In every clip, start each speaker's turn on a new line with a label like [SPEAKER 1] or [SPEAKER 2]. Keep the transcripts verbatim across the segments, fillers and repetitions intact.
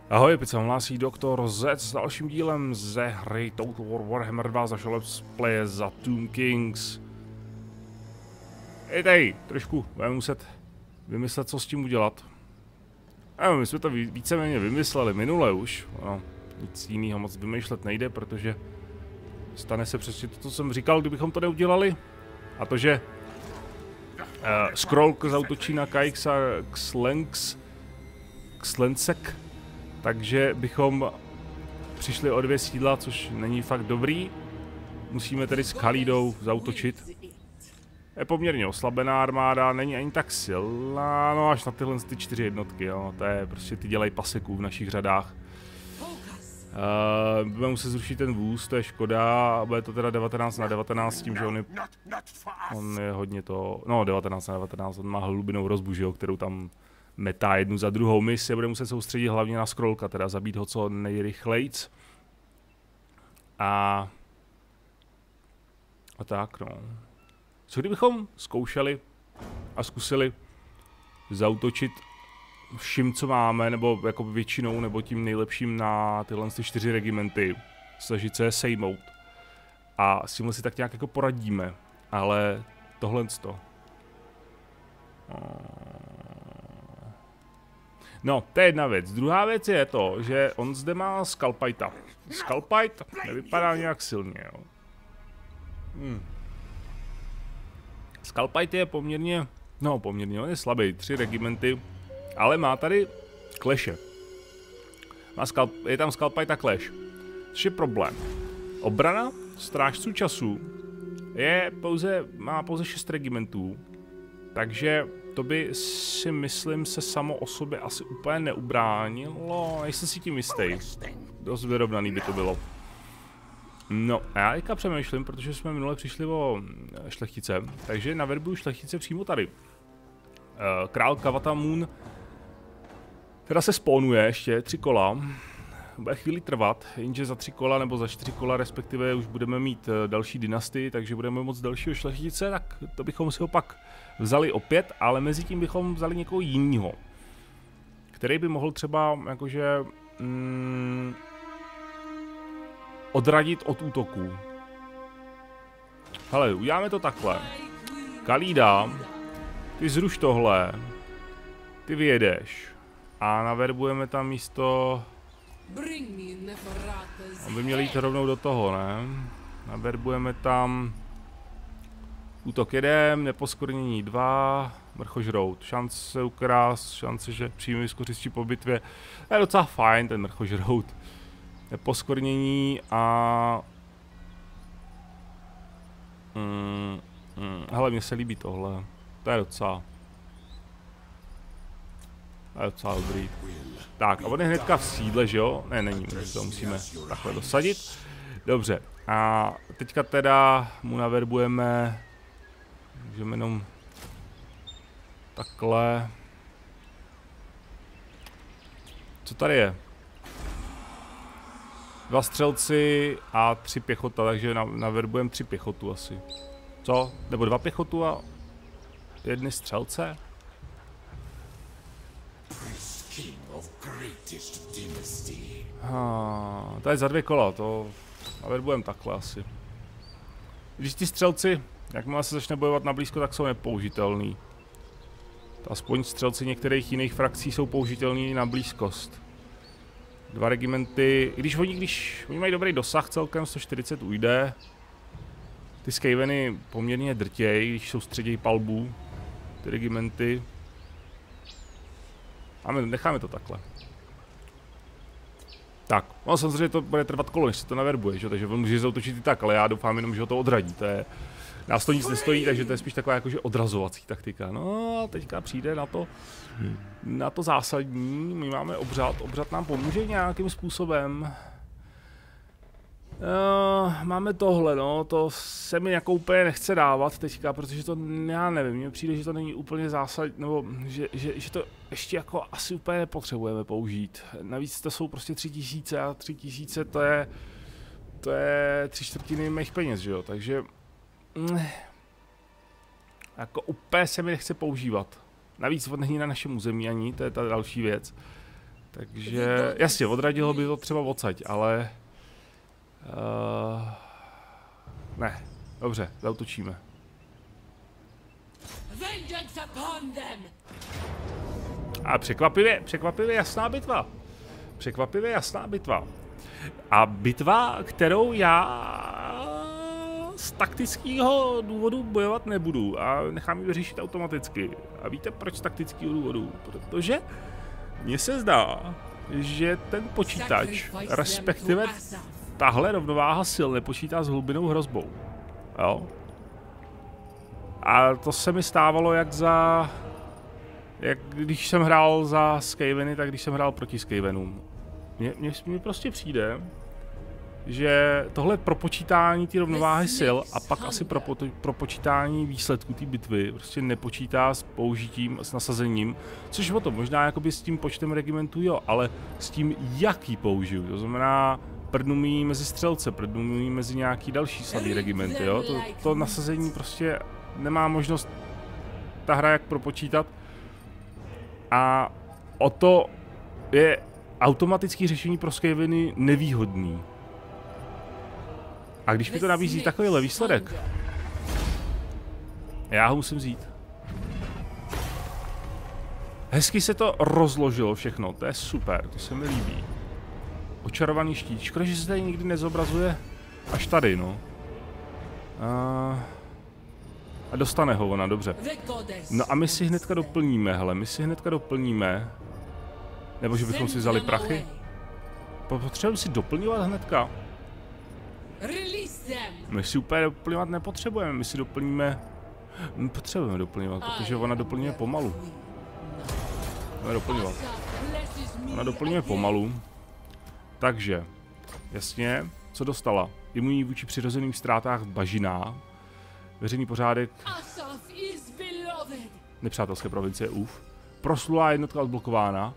[SPEAKER 1] Ahoj, teď se hlásí doktor Z s dalším dílem ze hry Total War Warhammer dva z našeho let's playe za Tomb Kings. Hej, tady, trošku budeme muset vymyslet, co s tím udělat. No, my jsme to víceméně vymysleli minule už. No, nic jiného moc vymýšlet nejde, protože stane se přesně to, co jsem říkal, kdybychom to neudělali. A to, že uh, Scroll zautočí na Kajx a Xlenx, Xlensek, takže bychom přišli o dvě sídla, což není fakt dobrý. Musíme tedy s Khalidou zautočit. Je poměrně oslabená armáda, není ani tak silná, no až na tyhle ty čtyři jednotky, jo. To je prostě, ty dělají paseků v našich řadách. Uh, budeme muset zrušit ten vůz, to je škoda, bude to teda devatenáct na devatenáct s tím, že on je, on je hodně to, no devatenáct na devatenáct, on má hlubinou rozbu, že jo, kterou tam metá jednu za druhou. My se budeme muset soustředit hlavně na Scrollka, teda zabít ho co nejrychlejc. A... A tak no. Co kdybychom zkoušeli a zkusili zautočit vším, co máme, nebo jako většinou, nebo tím nejlepším na tyhle ty čtyři regimenty. Snažit se je sejmout. A s tímhle si tak nějak jako poradíme. Ale tohle to. No, to je jedna věc. Druhá věc je to, že on zde má Skalpajta. Skalpajt nevypadá nějak silně, jo. Hmm. Skalpajt je poměrně, no poměrně, on je slabý, tři regimenty, ale má tady kleše. Má skalp, je tam Skalpajt a kleš. Což je problém. Obrana strážců času je pouze, má pouze šest regimentů, takže to by si myslím se samo o sobě asi úplně neubránilo, nejsem si tím jistý. Dost vyrovnaný by to bylo. No a já teďka přemýšlím, protože jsme minule přišli o šlechtice, takže naverbuju šlechtice přímo tady. Král Kavatamun teda se spawnuje ještě tři kola. Bude chvíli trvat, jenže za tři kola nebo za čtyři kola respektive už budeme mít další dynastii, takže budeme moct dalšího šlechtice, tak to bychom si ho pak vzali opět, ale mezi tím bychom vzali někoho jiného, který by mohl třeba jakože mm, odradit od útoků. Hele, uděláme to takhle. Khalida, ty zruš tohle, ty vyjedeš a naverbujeme tam místo... On by měl jít rovnou do toho, ne? Naverbujeme tam útok jedem, neposkornění dva, mrchožrout. Šance ukrást, šance, že přijme vyskořistí po bitvě. To je docela fajn, ten mrchožrout. Neposkornění a... Mm, mm, hele, mně se líbí tohle. To je docela... To je docela dobrý. Tak, a on je hnedka v sídle, že jo? Ne, není, my to musíme takhle dosadit. Dobře, a teďka teda mu naverbujeme... Můžeme jenom... Takhle... Co tady je? Dva střelci a tři pěchota, takže naverbujeme tři pěchotu asi. Co? Nebo dva pěchotu a... jedny střelce? Ha, to je za dvě kola, to naverbujeme takhle asi. Když ti střelci, jakmile se začne bojovat na blízko, tak jsou nepoužitelný. Aspoň střelci některých jiných frakcí jsou použitelný na blízkost. Dva regimenty, i když oni, když oni mají dobrý dosah, celkem sto čtyřicet ujde. Ty skaveny poměrně drtěj, když soustředějí palbu, ty regimenty. A my necháme to takhle. Tak, no samozřejmě to bude trvat kolo, než se to naverbuje, že? Takže on může zautočit i tak, ale já doufám jenom, že ho to odradí. To je, nás to nic nestojí, takže to je spíš taková jakože odrazovací taktika. No a teďka přijde na to, na to zásadní, my máme obřad, obřad nám pomůže nějakým způsobem. Uh, máme tohle, no, to se mi jako úplně nechce dávat teďka, protože to, já nevím, mně přijde, že to není úplně zásadní, nebo že, že, že to ještě jako asi úplně nepotřebujeme použít. Navíc to jsou prostě tři tisíce a tři tisíce to je, to je tři čtvrtiny mých peněz, že jo, takže ne, jako úplně se mi nechce používat. Navíc on není na našem území ani, to je ta další věc. Takže, jasně, odradilo by to třeba odsaď, ale... Uh, ne, dobře, zautočíme. A překvapivě, překvapivě jasná bitva. Překvapivě jasná bitva. A bitva, kterou já z taktického důvodu bojovat nebudu a nechám ji vyřešit automaticky. A víte proč z taktického důvodu? Protože mně se zdá, že ten počítač, respektive tahle rovnováha sil nepočítá s hlubinou hrozbou. Jo? A to se mi stávalo jak za... Jak když jsem hrál za Skaveny, tak když jsem hrál proti Skavenům. Mně, mně, mně prostě přijde, že tohle propočítání té rovnováhy sil a pak asi pro, pro počítání výsledků té bitvy prostě nepočítá s použitím, s nasazením, což o to možná jakoby s tím počtem regimentů jo, ale s tím jaký použiju, to znamená prdnumí mezi střelce, prdnumí mezi nějaký další slabý regimenty, jo, to, to nasazení prostě nemá možnost ta hra jak propočítat a o to je automatické řešení pro Skaveny nevýhodný. A když mi to nabízí takovýhle výsledek, já ho musím vzít. Hezky se to rozložilo všechno, to je super, to se mi líbí. Očarovaný štít, škoda, že se tady nikdy nezobrazuje až tady, no. A, a dostane ho ona, dobře. No a my si hnedka doplníme, hele, my si hnedka doplníme. Nebo že bychom si vzali prachy? Potřebujeme si doplňovat hnedka. My si úplně doplňovat nepotřebujeme, my si doplníme... My potřebujeme doplňovat, protože ona doplňuje pomalu. Ona doplňovat. Ona doplňuje pomalu. Takže, jasně, co dostala? Imunní vůči přirozeným ztrátách v bažinách. Veřejný pořádek. Nepřátelské provincie, uf. Proslulá jednotka odblokována.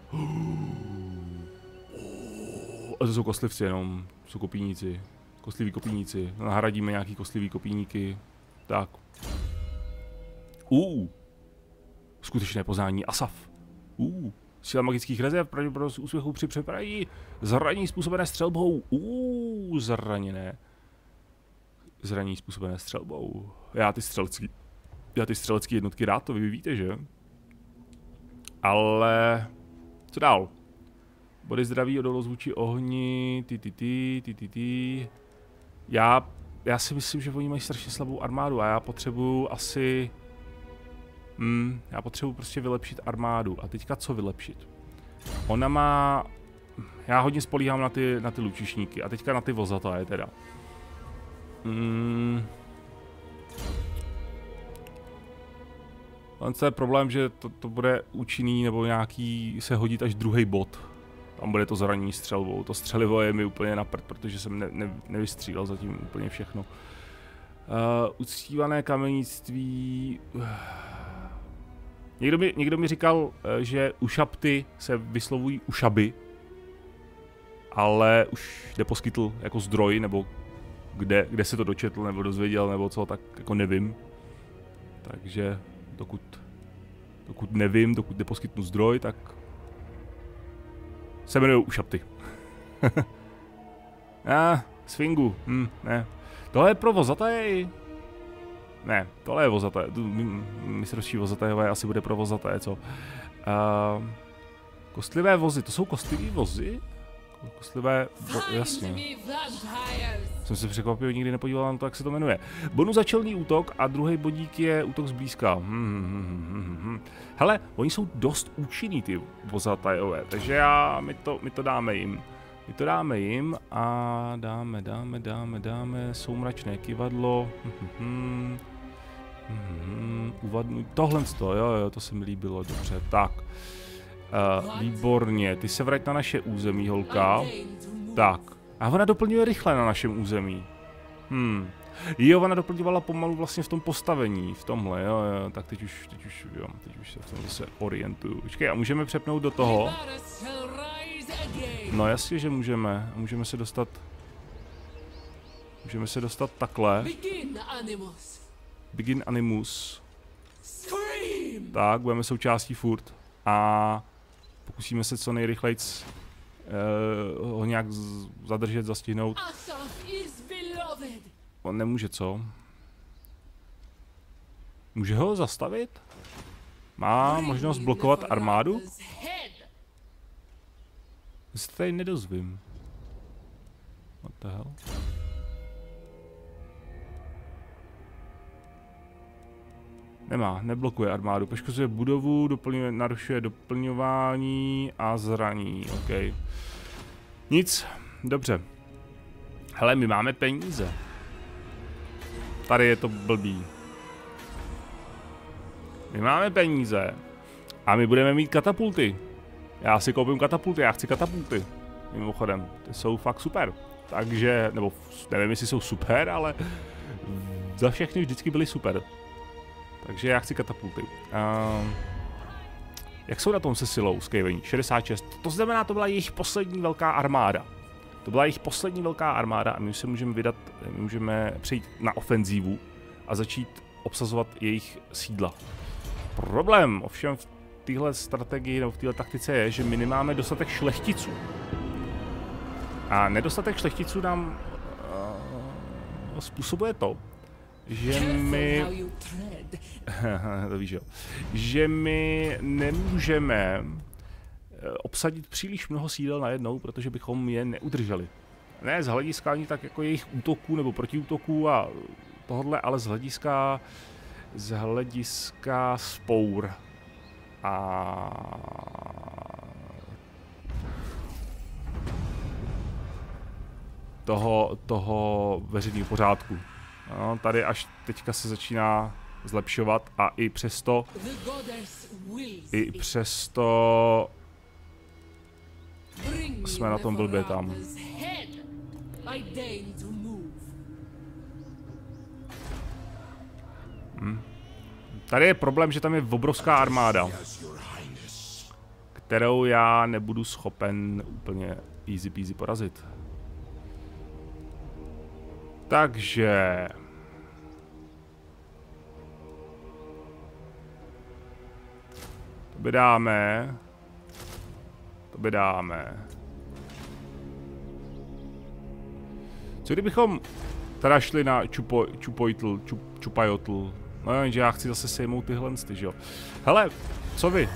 [SPEAKER 1] A to jsou kostlivci jenom, jsou kopíníci. Kostliví kopíníci. Nahradíme nějaký kostlivý kopíníky. Tak. Uh. Skutečné poznání Asaf. Uh. Síla magických rezerv, pravděpodobnost úspěchu při přepravě. Zranění způsobené střelbou. Uh. Zraněné. Zranění způsobené střelbou. Já ty střelecký. Já ty střelecký jednotky rád, to vy víte, že? Ale... Co dál? Body zdraví, odolnost vůči ohni, ty ty ty, ty ty ty. Já, já si myslím, že oni mají strašně slabou armádu a já potřebuju asi... Hmm, já potřebuju prostě vylepšit armádu. A teďka co vylepšit? Ona má... Já hodně spolíhám na ty, na ty lučišníky a teďka na ty vozataje teda. Hmm... To je problém, že to, to bude účinný nebo nějaký se hodit až druhý bod. Tam bude to zranění střelbou. To střelivo je mi úplně na prd, protože jsem ne, ne, nevystřílel zatím úplně všechno. Uh, uctívané kamenictví... Někdo mi, někdo mi říkal, že ušapty se vyslovují ušaby, ale už neposkytl jako zdroj, nebo kde, kde se to dočetl, nebo dozvěděl, nebo co, tak jako nevím. Takže dokud, dokud nevím, dokud neposkytnu zdroj, tak se jmenují ušapty. ah, Sfingu, hm, ne. Tohle je pro vozataj. Ne, tohle je vozataj. Mistrovství vozatajové asi bude pro vozataj, co? Uh, kostlivé vozy, to jsou kostlivý vozy? Kostlivé, vo, jasně. Jsem se překvapil, nikdy nepodíval na to, jak se to jmenuje. Bonus za čelný útok a druhý bodík je útok zblízka. Hmm, hmm, hmm, hmm. Hele, oni jsou dost účinný ty vozatajové, takže já, my to, my to dáme jim. My to dáme jim a dáme, dáme, dáme, dáme soumračné kivadlo. Hmm, hmm, hmm, uvadnu, tohle to, jo, jo, to se mi líbilo, dobře, tak. Uh, výborně, ty se vrať na naše území, holka. Tak. A ona doplňuje rychle na našem území. Hmm. Jo, ona doplňovala pomalu vlastně v tom postavení, v tomhle, jo, jo, tak teď už, teď už, jo, teď už se v tom zase orientuju. Počkej, a můžeme přepnout do toho? No jasně, že můžeme. A můžeme se dostat... Můžeme se dostat takhle. Begin Animus. Tak, budeme součástí furt. A pokusíme se co nejrychleji uh, ho nějak zadržet, zastihnout. On nemůže, co? Může ho zastavit? Má možnost blokovat armádu? Já se tady nedozvím. What the hell? Nemá, neblokuje armádu, poškozuje budovu, doplňuje, narušuje doplňování a zraní, ok. Nic, dobře. Hele, my máme peníze. Tady je to blbý. My máme peníze. A my budeme mít katapulty. Já si koupím katapulty, já chci katapulty. Mimochodem, ty jsou fakt super. Takže, nebo nevím, jestli jsou super, ale za všechny vždycky byly super. Takže já chci katapulty. Uh, jak jsou na tom se silou Skaveni? šedesát šest. To znamená, to byla jejich poslední velká armáda. To byla jejich poslední velká armáda a my se můžeme vydat, my můžeme přejít na ofenzívu a začít obsazovat jejich sídla. Problém ovšem v téhle strategii nebo v téhle taktice je, že my nemáme dostatek šlechticů. A nedostatek šlechticů nám uh, způsobuje to, že my, to víš, jo, že my nemůžeme obsadit příliš mnoho sídel najednou, protože bychom je neudrželi. Ne z hlediska ani tak jako jejich útoků nebo protiútoků a tohodle, ale z hlediska, z hlediska spour a toho, toho veřejného pořádku. No, tady až teďka se začíná zlepšovat a i přesto, i přesto jsme na tom blbě tam. Hm. Tady je problém, že tam je obrovská armáda, kterou já nebudu schopen úplně easy peasy porazit. Takže to by dáme, to by dáme. Co kdybychom teda šli na čupo, čupojtl, čup, čupajotl, no jenže já chci zase sejmout tyhle sty, že jo. Hele, co vy?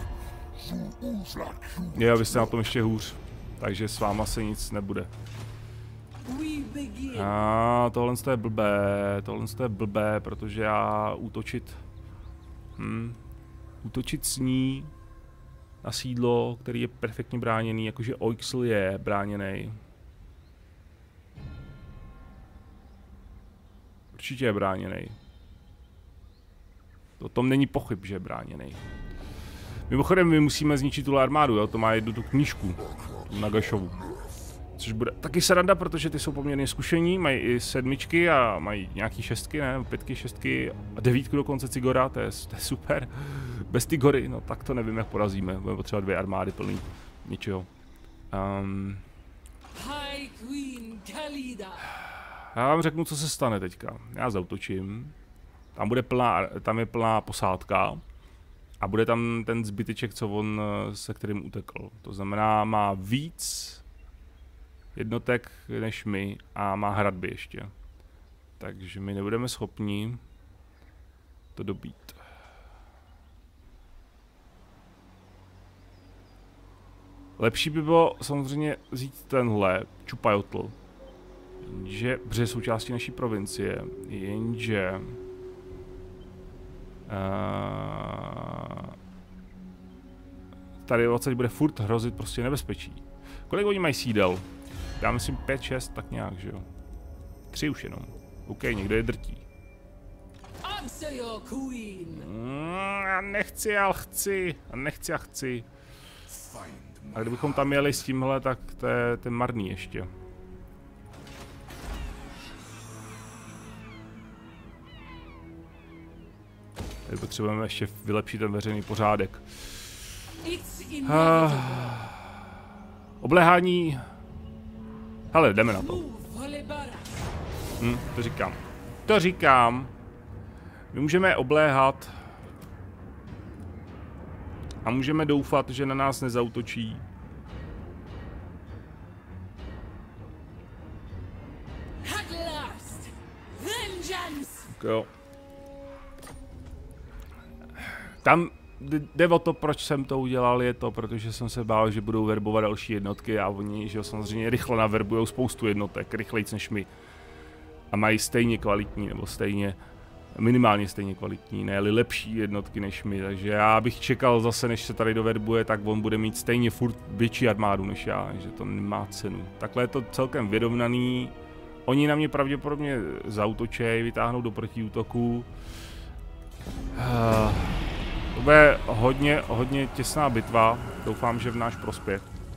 [SPEAKER 1] Jo, vy jste na tom ještě hůř, takže s váma se nic nebude. A tohle je blbé, tohle je blbé, protože já útočit, hm, útočit s ní na sídlo, který je perfektně bráněný, jakože Oixl je bráněný. Určitě je bráněný. O tom není pochyb, že je bráněný. Mimochodem, my musíme zničit tu armádu, jo? To má jednu tu knížku, tu Nagašovu. Což bude taky sranda, protože ty jsou poměrně zkušení, mají i sedmičky a mají nějaký šestky, ne, pětky, šestky a devítku dokonce Cigora, to je, to je super. Bez Tigory, no tak to nevím, jak porazíme, budeme potřebovat dvě armády plný ničeho. Um, já vám řeknu, co se stane teďka. Já zautočím, tam bude plná, tam je plná posádka a bude tam ten zbyteček, co on, se kterým utekl. To znamená, má víc jednotek než my a má hradby ještě. Takže my nebudeme schopni to dobít. Lepší by bylo samozřejmě vzít tenhle Čupajotl, jenže, protože je součástí naší provincie, jenže uh, tady odsaď bude furt hrozit prostě nebezpečí. Kolik oni mají sídel? Já myslím pět šest, tak nějak, že jo. Tři už jenom. OK, někdo je drtí. Mm, já nechci, ale chci. A nechci a chci. A kdybychom tam jeli s tímhle, tak to je, to je marný ještě. Tady potřebujeme ještě vylepšit ten veřejný pořádek. Uh, obléhání. Hele, jdeme na to. Hm, to říkám. To říkám. My můžeme obléhat A můžeme doufat, že na nás nezautočí. Tak jo. Tam jde o to, proč jsem to udělal, je to, protože jsem se bál, že budou verbovat další jednotky a oni, že jo, samozřejmě rychle naverbujou spoustu jednotek, rychlejc než my. A mají stejně kvalitní, nebo stejně, minimálně stejně kvalitní, ne-li lepší jednotky než my, takže já bych čekal zase, než se tady doverbuje, tak on bude mít stejně furt větší armádu než já, že to nemá cenu. Takhle je to celkem vyrovnaný. Oni na mě pravděpodobně zaútočej, vytáhnou do protiútoku. Uh, to bude hodně, hodně těsná bitva, doufám, že v náš prospěch.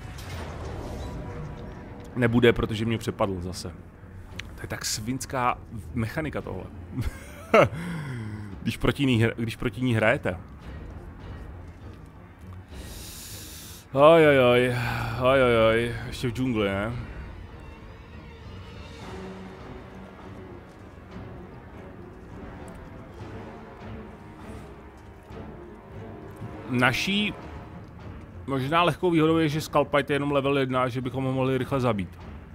[SPEAKER 1] Nebude, protože mě přepadl zase. To je tak svinská mechanika tohle. když, proti ní, když proti ní hrajete. Ojojoj, ojojoj, ještě v džungli, ne? Naší možná lehkou výhodou je, že Skullpite je jenom level jedna a že bychom ho mohli rychle zabít.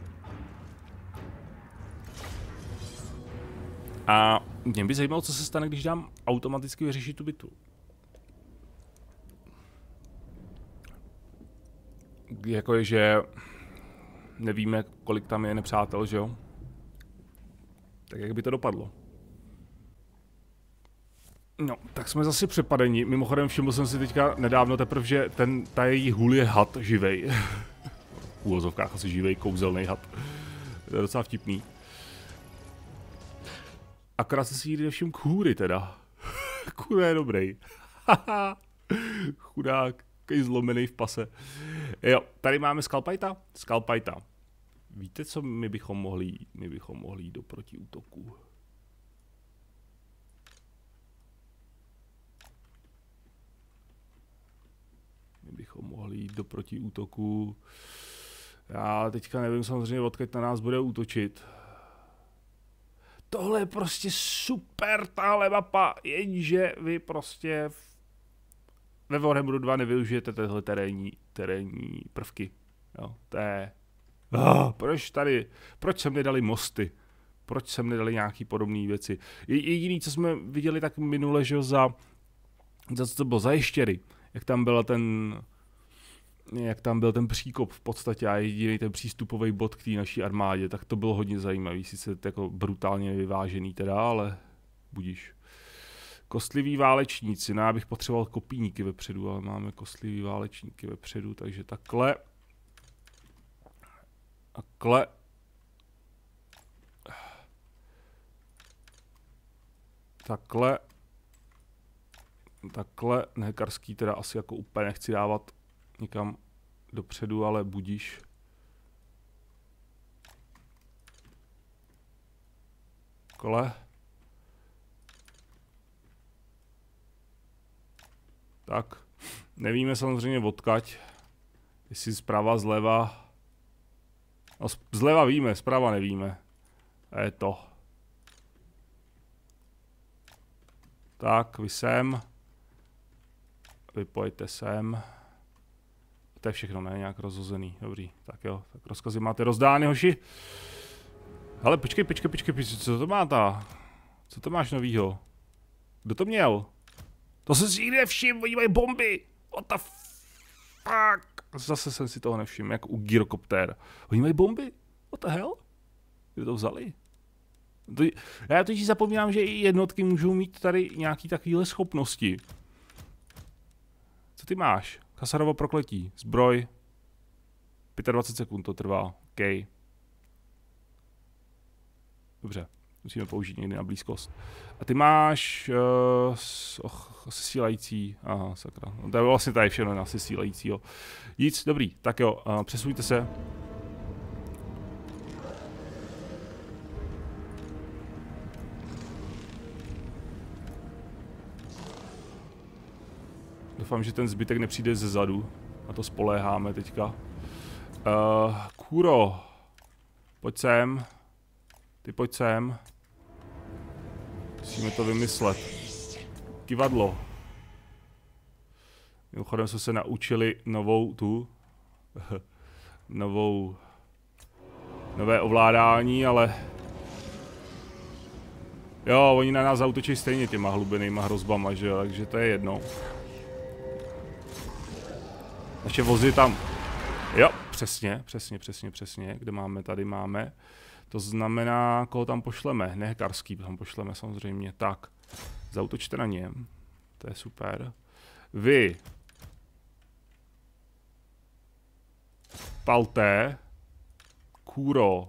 [SPEAKER 1] A mě by zajímalo, co se stane, když dám automaticky vyřešit tu bitvu. Jako je, že nevíme, kolik tam je nepřátel, že jo? Tak jak by to dopadlo? No, tak jsme zase přepadeni. Mimochodem všiml jsem si teďka nedávno teprve, že ten, ta její hůl je had živej. V úvozovkách asi živej, kouzelný had. To je docela vtipný. Akorát se si jde všim kůry teda. Kůra je dobrý. Chudák, takový zlomený v pase. Jo, tady máme Skullpita. Skullpita. Víte, co my bychom mohli, my bychom mohli jít do protiútoku? My bychom mohli jít do protiútoku. Já teďka nevím samozřejmě, odkud na nás bude útočit. Tohle je prostě super, tahle mapa, jenže vy prostě ve Warhammeru dva nevyužijete tyhle terénní, terénní prvky. Jo, to je... Oh, proč tady, proč sem nedali mosty? Proč sem nedali nějaký podobné věci? Jediný, co jsme viděli tak minule, že za, za co to bylo, za ještěry, jak tam byla ten... jak tam byl ten příkop v podstatě a jediný ten přístupový bod k té naší armádě, tak to bylo hodně zajímavý, sice jako brutálně vyvážený teda, ale budíš. Kostliví válečníci, no já bych potřeboval kopíníky vepředu, ale máme kostlivý válečníky vepředu, takže takhle. Takhle. Takhle. Takhle, nehekarský teda asi jako úplně nechci dávat někam dopředu, ale budíš. Kole. Tak. Nevíme samozřejmě odkaď. Jestli zprava, zleva. No, zleva víme, zprava nevíme. A je to. Tak, vy sem. Vy pojďte sem. To je všechno, ne? Nějak rozhozený. Dobrý, tak jo. Tak rozkazy máte rozdány, hoši. Ale počkej, počkej, počkej, počkej, co to má ta? Co to máš novýho? Kdo to měl? To jsem si nikdy nevšiml, oni mají bomby! What the fuck? Zase jsem si toho nevšiml, jak u Gyrocopter. Oni mají bomby? What the hell? Kde to vzali? To, já totiž zapomínám, že i jednotky můžou mít tady nějaký takovýhle schopnosti. Co ty máš? Kasarovo prokletí, zbroj. dvacet pět sekund to trvá, OK. Dobře, musíme použít někdy na blízkost. A ty máš uh, och, sesílající, aha, sakra. No, to je vlastně tady všechno na sesílajícího. Nic, dobrý, tak jo, uh, přesujte se. Doufám, že ten zbytek nepřijde ze zadu. Na to spoléháme teďka. Uh, Kuro. Pojď sem. Ty pojď sem. Musíme to vymyslet. Kivadlo. Mimochodem jsme se naučili novou tu, novou, nové ovládání, ale jo, oni na nás zautočí stejně těma hlubinýma hrozbama, že jo, takže to je jedno. Naše vozy tam, jo, přesně, přesně, přesně, přesně, kde máme, tady máme. To znamená, koho tam pošleme, ne Karský, tam pošleme samozřejmě, tak, zautočte na ně, to je super. Vy palte, Kůro,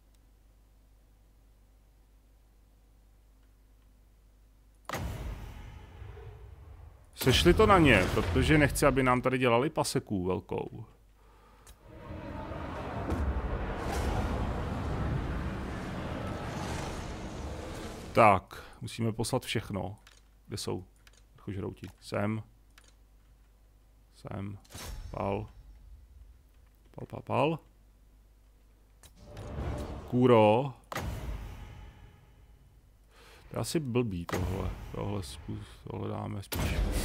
[SPEAKER 1] sešli to na ně, protože nechci, aby nám tady dělali paseku velkou. Tak, musíme poslat všechno. Kde jsou vrchožrouti? Sem. Sem. Pal. Pal, pal, pal. Kůro. To je asi blbý tohle. Tohle, tohle dáme spíš.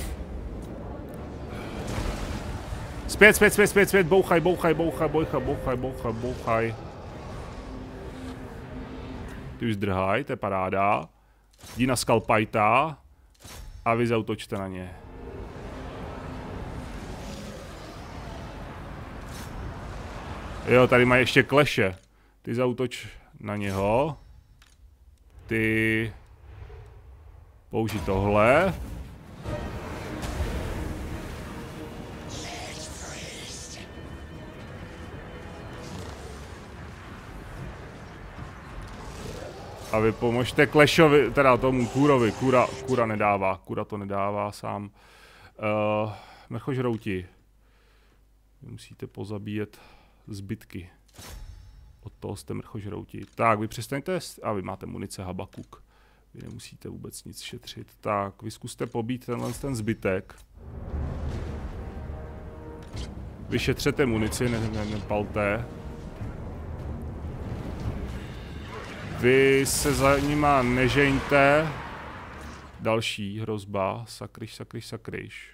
[SPEAKER 1] Zpět, zpět, zpět, zpět, zpět, bouchaj, bouchaj, bouchaj, bouchaj, bouchaj, bouchaj, bouchaj. Ty už zdrhaj, to je paráda. Jdi na Skalpajta a vy zautočte na ně. Jo, tady mají ještě kleše. Ty zautoč na něho. Ty použij tohle. A vy pomožte Klešovi, teda tomu Kůrovi. Kůra, Kůra nedává, Kůra to nedává sám. Uh, Mrchožrouti. Vy musíte pozabíjet zbytky. Od toho jste mrchožrouti. Tak, vy přestaňte, a vy máte munice Habakuk. Vy nemusíte vůbec nic šetřit. Tak, vy zkuste pobít tenhle ten zbytek. Vy šetřete munici, ne, ne, nepalte. Vy se za nima nežeňte. Další hrozba. Sakryš, sakryš, sakryš.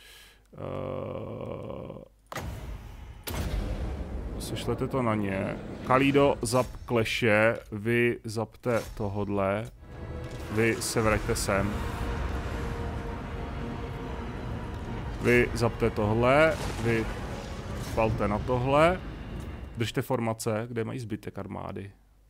[SPEAKER 1] Uh... Sešlete to na ně. Kalido, zap kleše. Vy zapte tohodle. Vy se vraťte sem. Vy zapte tohle. Vy palte na tohle. Držte formace, kde mají zbytek armády.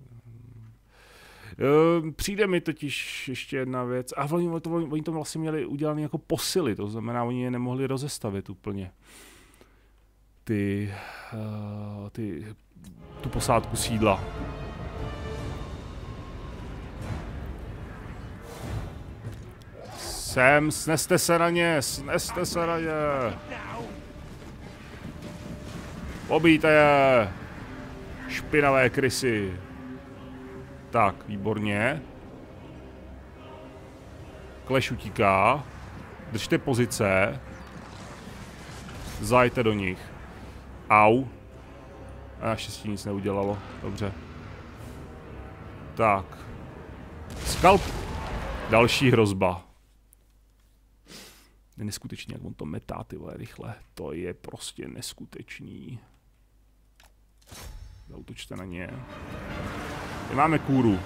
[SPEAKER 1] Přijde mi totiž ještě jedna věc. A oni to, oni to vlastně měli udělané jako posily, to znamená, oni je nemohli rozestavit úplně. Ty, uh, ty, tu posádku sídla. Sem, sneste se na ně, sneste se na ně. Pobijte je. Špinavé krysy. Tak, výborně. Kleš utíká. Držte pozice. Zajte do nich. Au. A naštěstí nic neudělalo. Dobře. Tak. Skalp. Další hrozba. Je neskutečný, jak on to metá, ty vole, rychle. To je prostě neskutečný. Zautočte na ně. Tady máme Kůru.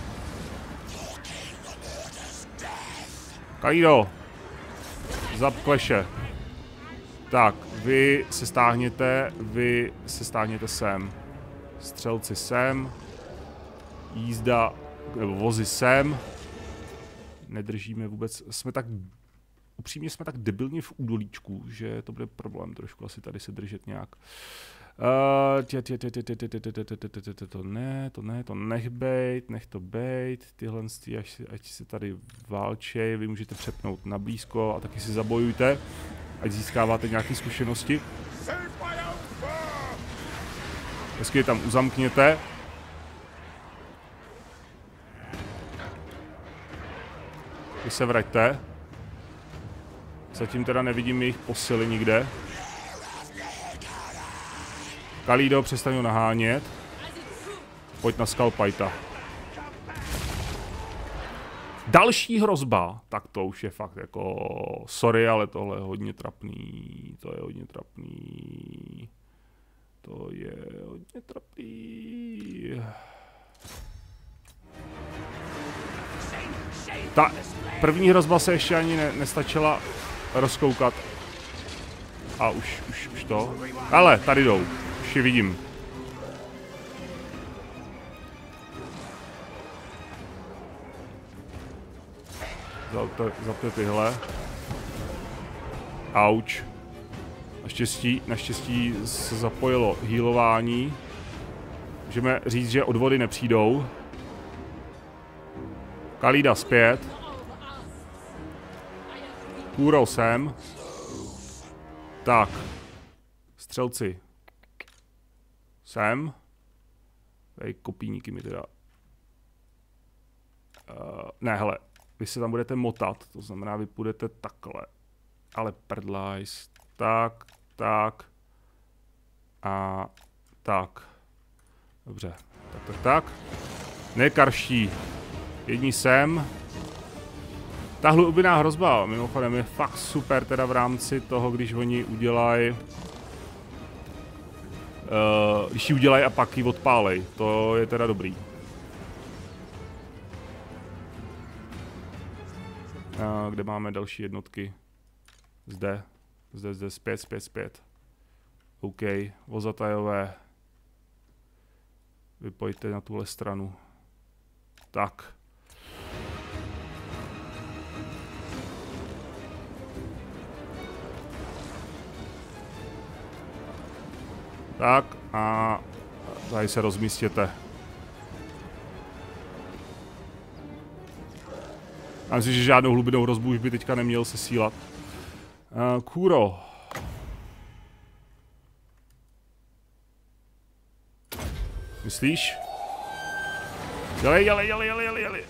[SPEAKER 1] Kaido. Zap kleše. Tak, vy se stáhněte, vy se stáhněte sem. Střelci sem. Jízda, nebo vozy sem. Nedržíme vůbec, jsme tak, upřímně jsme tak debilně v údolíčku, že to bude problém trošku asi tady se držet nějak. To ne, to ne, to nech bejt, nech to bejt, tyhle ať, ať se tady válčej, vy můžete přepnout na blízko a taky si zabojujte, ať získáváte nějaké zkušenosti. Hezky je tam uzamkněte. Vy se vraťte. Zatím teda nevidím jejich posily nikde. Kalido, přestaň ho nahánět. Pojď na Skalpajta. Další hrozba, tak to už je fakt jako, sorry, ale tohle je hodně trapný, to je hodně trapný, to je hodně trapný. Ta první hrozba se ještě ani ne, nestačila rozkoukat. A už, už, už to. Ale, tady jdou, už je vidím. Zapte tyhle. Auč. Naštěstí, naštěstí se zapojilo healování. Můžeme říct, že od vody nepřijdou. Kalída zpět. Kůro sem. Tak. Střelci. Sem. Tady kopíníky mi teda. Uh, ne, hele. Vy se tam budete motat, to znamená, vy půjdete takhle. Ale prdlajs. Tak, tak. A tak. Dobře. Tak, tak, tak. Nekarští. Jedni sem. Ta hlubiná hrozba, mimochodem, je fakt super teda v rámci toho, když oni udělají... Uh, když ji udělají a pak ji odpálej. To je teda dobrý. Uh, kde máme další jednotky? Zde. Zde, zde, zpět, zpět, zpět. OK, vozatajové. Vy pojďte na tuhle stranu. Tak. Tak a tady se rozmístěte. Já myslím, že žádnou hlubinou hrozbu už by teďka neměl se sílat. Uh, Kůro. Myslíš? Dělej, dělej, dělej, dělej, dělej, dělej.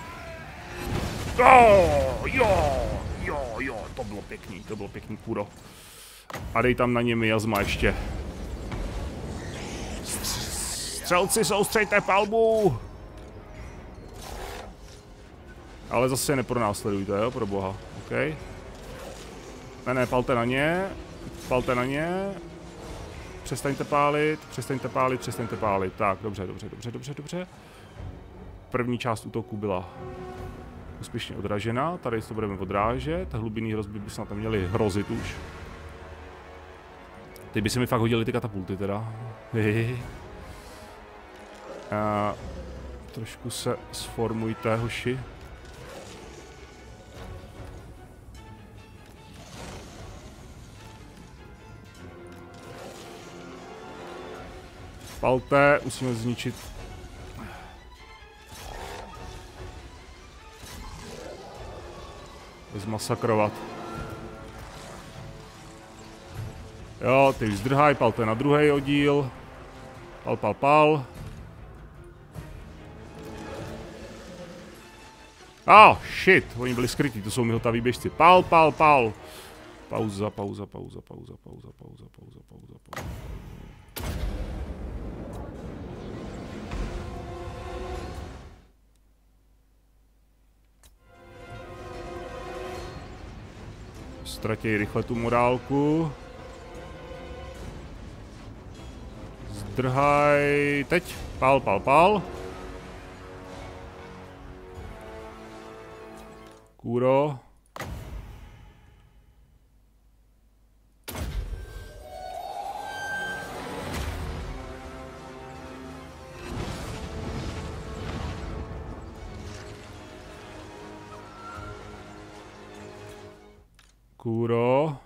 [SPEAKER 1] Oh, jo, jo, jo, to bylo pěkný, to bylo pěkný, Kůro. A dej tam na ně miasma ještě. Střelci, soustřeďte palbu! Ale zase nepronásledujte, jo, pro boha, OK. Ne, ne, palte na ně, palte na ně. Přestaňte pálit, přestaňte pálit, přestaňte pálit. Tak, dobře, dobře, dobře, dobře, dobře. První část útoku byla úspěšně odražena, tady to budeme odrážet, hlubinný hrozby by se na to měly hrozit už. Teď by se mi fakt hodily ty katapulty teda. A trošku se sformujte, hoši. Palte, musíme zničit. Zmasakrovat. Jo, ty už zdrhaj, palte na druhý oddíl. Pal, pal, pal. Oh, shit, oni byli skrytí, to jsou mihotaví běžci. Pal, pal, pal. Pauza, pauza, pauza, pauza, pauza, pauza, pauza, pauza, pauza. Ztratěj rychle tu morálku. Zdrhaj. Teď. Pal, pal, pal. Kůro. Kůro.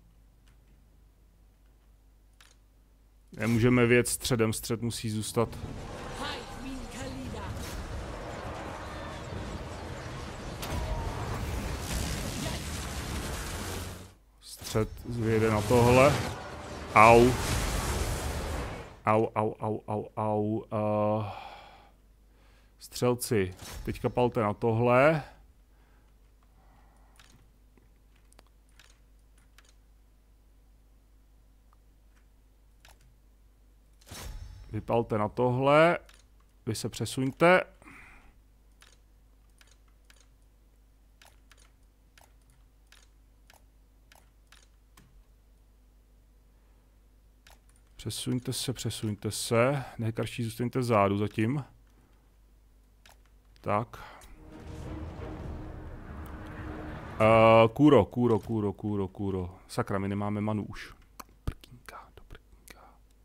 [SPEAKER 1] Nemůžeme věc středem, střed musí zůstat. Střed vyjede na tohle. Au. Au, au, au, au, au. Uh. Střelci, teďka palte na tohle. Vypalte na tohle. Vy se přesuňte. Přesuňte se, přesuňte se. Nejkarší zůstaňte zádu zatím. Tak. Uh, kůro, kůro, kůro, kůro, kůro. Sakra, my nemáme manu už. Prkínka, do prkínka.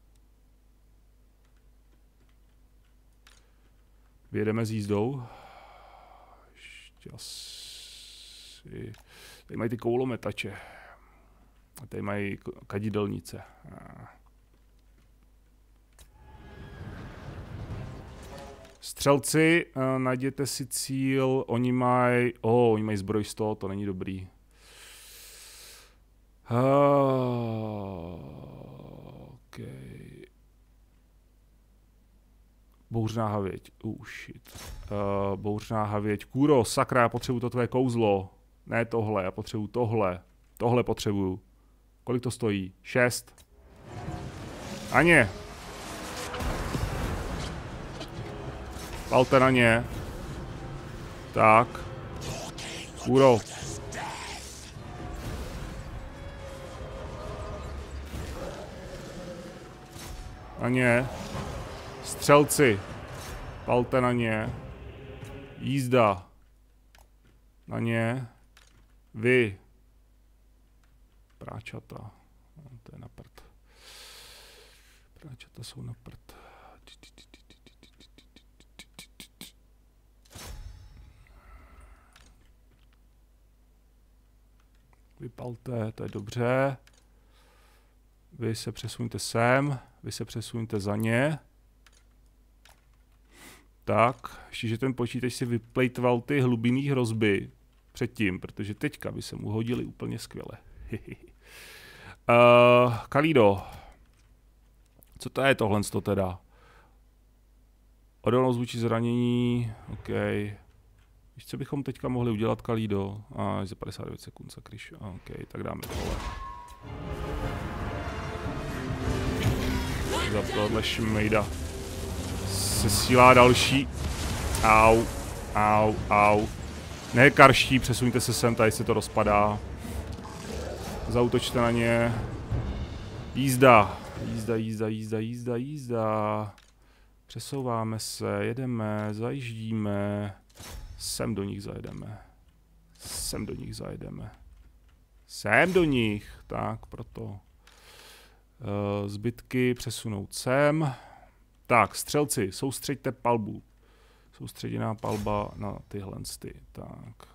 [SPEAKER 1] Vyjedeme s jízdou. Ještě asi... Tady mají ty koulometače. A tady mají kadidelnice. Střelci, uh, najděte si cíl, oni mají, oh, oni mají zbroj sto, to není dobrý. Uh, okay. Bouřná havěť, uh, shit. Uh, bouřná havěť, kůro, sakra, já potřebuju to tvé kouzlo. Ne tohle, já potřebuju tohle. Tohle potřebuju. Kolik to stojí? Šest. Aně. Palte na ně. Tak. Kůro. Na ně. Střelci. Palte na ně. Jízda. Na ně. Vy. Práčata. No, to je na prd. Práčata jsou na prd. Vypalte, to je dobře. Vy se přesuňte sem, vy se přesuňte za ně. Tak, ještě že ten počítač si vyplejtval ty hlubinný hrozby předtím, protože teďka by se mu hodili úplně skvěle. uh, Kalido. Co to je tohle to teda? Odolnost vůči zranění, OK. Víš, co bychom teďka mohli udělat, Kalido? A ah, za padesát devět sekund, sakryš. OK, tak dáme tohle. Za tohle šmejda se sílá další. Au, au, au. Nekarští, přesuňte se sem, tady se to rozpadá. Zautočte na ně. Jízda, jízda, jízda, jízda, jízda, jízda. Přesouváme se, jedeme, zajíždíme. Sem do nich zajedeme. Sem do nich zajedeme. Sem do nich. Tak, proto. Uh, zbytky přesunout sem. Tak, střelci, soustřeďte palbu. Soustředěná palba na tyhle ty. Tak.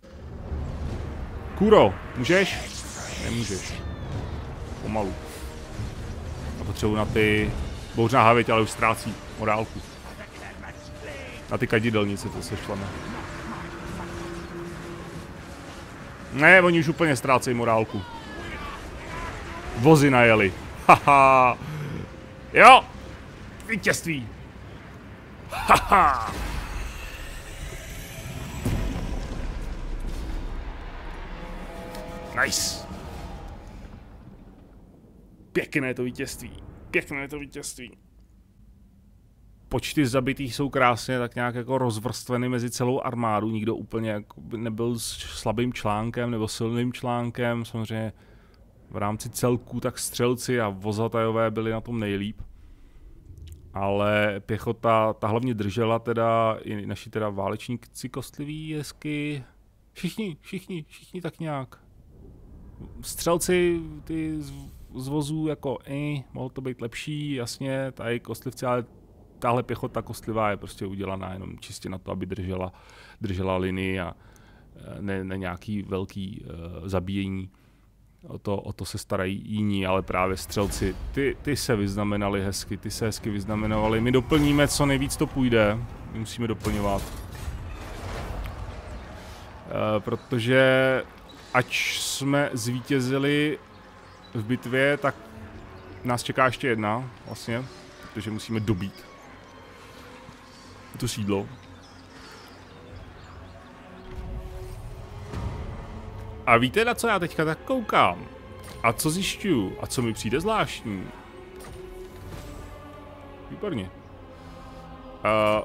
[SPEAKER 1] Kuro, můžeš? Nemůžeš. Pomalu. A potřebuji na ty... Bouřná havěť, ale už ztrácí morálku. Na ty kadidelnice to se šleme. Ne, oni už úplně ztrácejí morálku. Vozy najeli. Haha. Jo! Vítězství! Haha! Nice! Pěkné to vítězství. Pěkné to vítězství. Počty zabitých jsou krásně tak nějak jako rozvrstveny mezi celou armádu. Nikdo úplně jako nebyl s slabým článkem nebo silným článkem. Samozřejmě v rámci celků tak střelci a vozatajové byli na tom nejlíp. Ale pěchota, ta hlavně držela teda, i naši teda válečníci kostliví hezky. Všichni, všichni, všichni tak nějak. Střelci, ty z, z vozů jako, eh, mohlo to být lepší, jasně, tady kostlivci, ale tahle pěchota kostlivá je prostě udělaná jenom čistě na to, aby držela, držela linii a ne, ne nějaký velký uh, zabíjení. O to, o to se starají jiní, ale právě střelci, ty, ty se vyznamenali hezky, ty se hezky vyznamenovali. My doplníme, co nejvíc to půjde, my musíme doplňovat. E, protože ač jsme zvítězili v bitvě, tak nás čeká ještě jedna, vlastně, protože musíme dobít to sídlo. A víte, na co já teďka tak koukám? A co zjišťuju? A co mi přijde zvláštní? Výborně. Uh,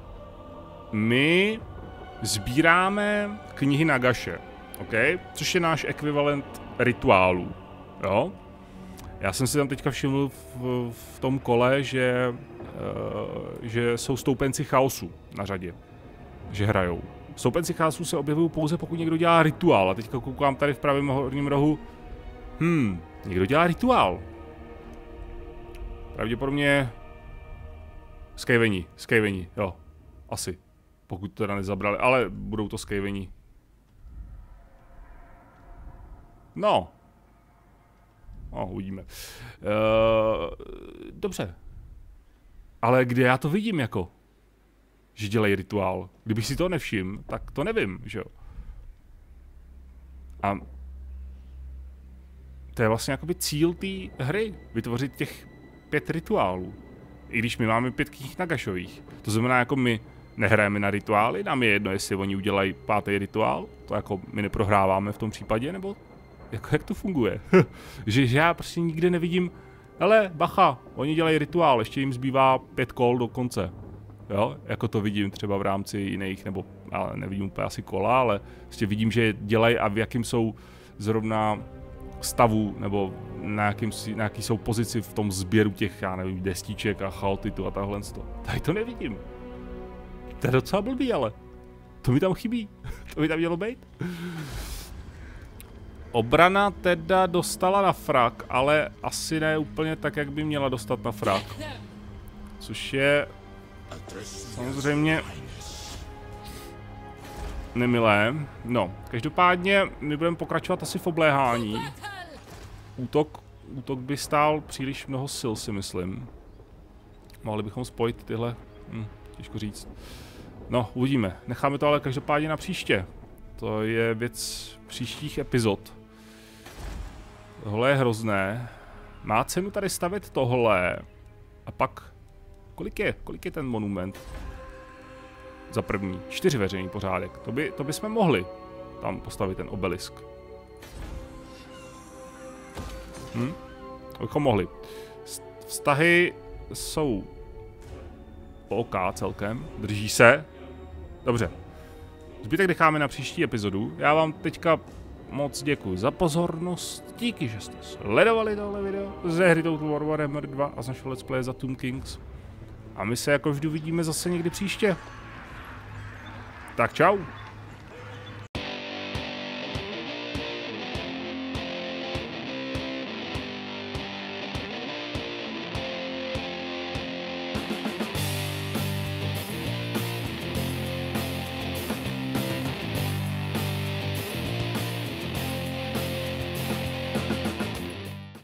[SPEAKER 1] my sbíráme knihy Nagaše, okay? Což je náš ekvivalent rituálů. Jo? Já jsem si tam teďka všiml v, v tom kole, že, uh, že jsou stoupenci chaosu na řadě. Že hrajou. Stoupenci chaosu se objevují pouze, pokud někdo dělá rituál. A teďka koukám tady v pravém horním rohu. Hmm, někdo dělá rituál. Pravděpodobně skejveni, skejveni, jo, asi. Pokud to teda nezabrali, ale budou to skejveni. No. No, uvidíme. Uh, dobře. Ale kde já to vidím jako? Že dělají rituál. Kdybych si to nevšiml, tak to nevím, že jo. A to je vlastně jakoby cíl té hry. Vytvořit těch pět rituálů. I když my máme pět knih Nagašových. To znamená, jako my nehrajeme na rituály, nám je jedno, jestli oni udělají pátý rituál. To jako my neprohráváme v tom případě, nebo jako jak to funguje? že, že já prostě nikde nevidím, hele, bacha, oni dělají rituál, ještě jim zbývá pět kol do konce. Jo, jako to vidím třeba v rámci jiných, nebo ale nevidím úplně asi kola, ale prostě vidím, že dělají a v jakým jsou zrovna stavu, nebo na, jakým, na jaký jsou pozici v tom sběru těch, já nevím, destiček a chaotitu a tahle. Tady to nevidím. To je docela blbý, ale to mi tam chybí. To by tam mělo být. Obrana teda dostala na frak, ale asi ne úplně tak, jak by měla dostat na frak. Což je samozřejmě nemilé. No, každopádně my budeme pokračovat asi v obléhání. Útok, útok by stál příliš mnoho sil, si myslím. Mohli bychom spojit tyhle, hm, těžko říct. No, uvidíme. Necháme to ale každopádně na příště. To je věc příštích epizod. Tohle je hrozné. Má cenu tady stavět tohle. A pak, kolik je, kolik je ten monument? Za první, čtyři veřejný pořádek. To by, to bychom mohli tam postavit ten obelisk. Hm? To bychom mohli. Vztahy jsou OK celkem, drží se. Dobře. Zbytek necháme na příští epizodu. Já vám teďka moc děkuji za pozornost. Díky, že jste sledovali tohle video ze hry Total War Warhammer dva a z našeho let's play za Tomb Kings. A my se jako vždy vidíme zase někdy příště. Tak čau.